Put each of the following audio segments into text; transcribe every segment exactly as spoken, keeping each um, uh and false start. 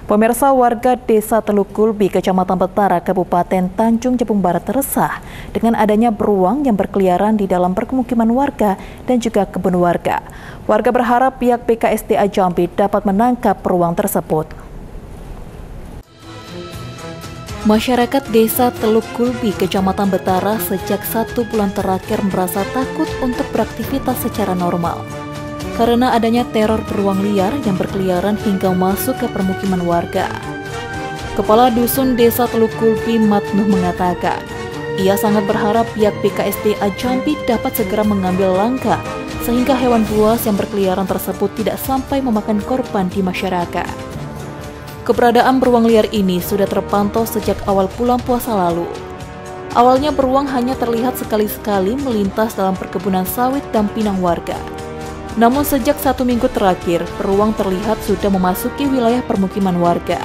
Pemirsa, warga Desa Teluk Gulbi, Kecamatan Betara, Kabupaten Tanjung Jabung Barat resah dengan adanya beruang yang berkeliaran di dalam permukiman warga dan juga kebun warga. Warga berharap pihak B K S D A Jambi dapat menangkap beruang tersebut. Masyarakat Desa Teluk Gulbi, Kecamatan Betara sejak satu bulan terakhir merasa takut untuk beraktivitas secara normal karena adanya teror beruang liar yang berkeliaran hingga masuk ke permukiman warga. Kepala Dusun Desa Teluk Gulbi, Matnuh, mengatakan ia sangat berharap pihak B K S D A Jambi dapat segera mengambil langkah sehingga hewan buas yang berkeliaran tersebut tidak sampai memakan korban di masyarakat. Keberadaan beruang liar ini sudah terpantau sejak awal bulan puasa lalu. Awalnya beruang hanya terlihat sekali-sekali melintas dalam perkebunan sawit dan pinang warga. Namun sejak satu minggu terakhir, beruang terlihat sudah memasuki wilayah permukiman warga.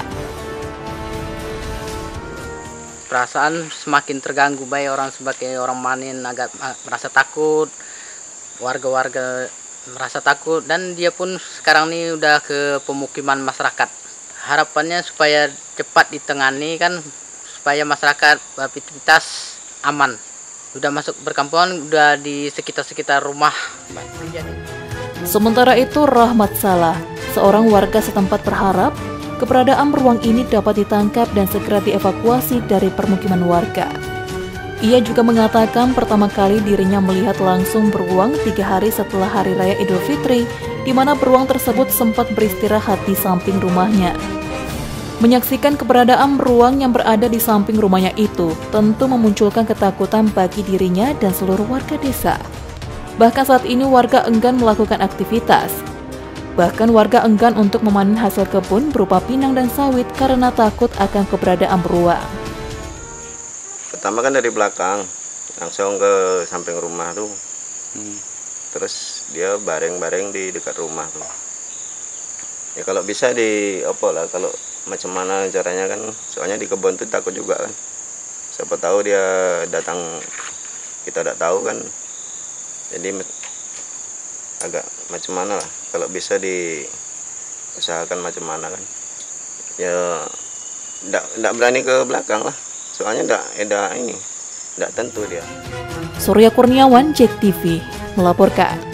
Perasaan semakin terganggu, baik orang sebagai orang manin agak merasa takut, warga-warga merasa takut, dan dia pun sekarang ini udah ke pemukiman masyarakat. Harapannya supaya cepat ditangani kan, supaya masyarakat beraktivitas aman. Udah masuk perkampungan, udah di sekitar-sekitar rumah. Sementara itu, Rahmat Salah, seorang warga setempat, berharap keberadaan beruang ini dapat ditangkap dan segera dievakuasi dari permukiman warga. Ia juga mengatakan pertama kali dirinya melihat langsung beruang tiga hari setelah Hari Raya Idul Fitri, di mana beruang tersebut sempat beristirahat di samping rumahnya. Menyaksikan keberadaan beruang yang berada di samping rumahnya itu tentu memunculkan ketakutan bagi dirinya dan seluruh warga desa. Bahkan saat ini warga enggan melakukan aktivitas. Bahkan warga enggan untuk memanen hasil kebun berupa pinang dan sawit karena takut akan keberadaan beruang. Pertama kan dari belakang, langsung ke samping rumah tuh. Hmm. Terus dia bareng-bareng di dekat rumah tuh. Ya kalau bisa di apa lah, kalau macam mana caranya kan, soalnya di kebun tuh takut juga kan. Siapa tahu dia datang, kita tidak tahu kan. Jadi agak macam mana lah, kalau bisa diusahakan macam mana kan. Ya tidak berani ke belakang lah, soalnya tidak ada ini, tidak tentu dia. Surya Kurniawan, J E K T V melaporkan.